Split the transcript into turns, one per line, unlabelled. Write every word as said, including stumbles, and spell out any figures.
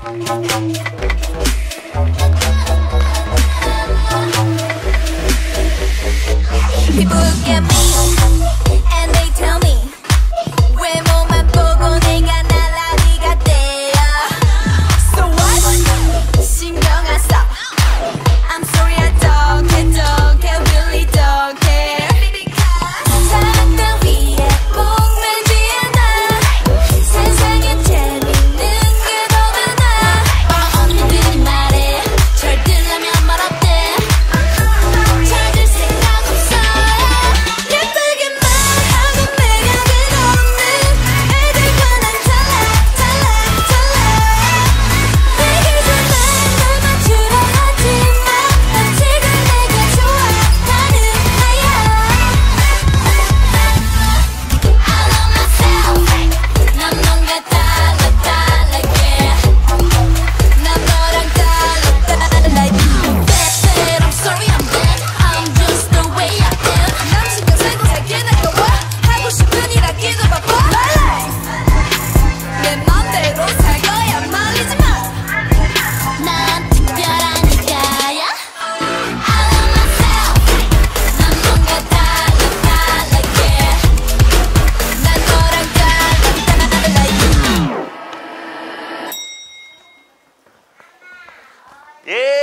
People look at me and they tell me 외모만 보고 내가 날라리 같대요. So what? 신경 안 써. I'm sorry I don't care, don't care, really don't care. 사랑 따위에 목매지 않아. 세상엔 재밌는 게 더 많아. 언니들이 말해 절 들라면 말 없대. 찾을 생각 없어요. 예쁘게 말하고 내가 끝없는 애들과 난 달라 달라 달라. 되게 좀 날 맞추려 하지마. 난 지금 내가 좋아하는 아이야. I love myself. 난 뭔가 달라 달라게. 난 너랑 달라 달라. Bad, I'm sorry I'm bad. I'm just the way I am. 남 신경 쓰고 살게 나가와. 하고 싶은 일 하기도 바빠. My life. 내 맘대로 살 거야 말리지 마. 난 특별하니까요. I love myself. 난 뭔가 달라 달라게. 난 너랑 달라 달라.
예.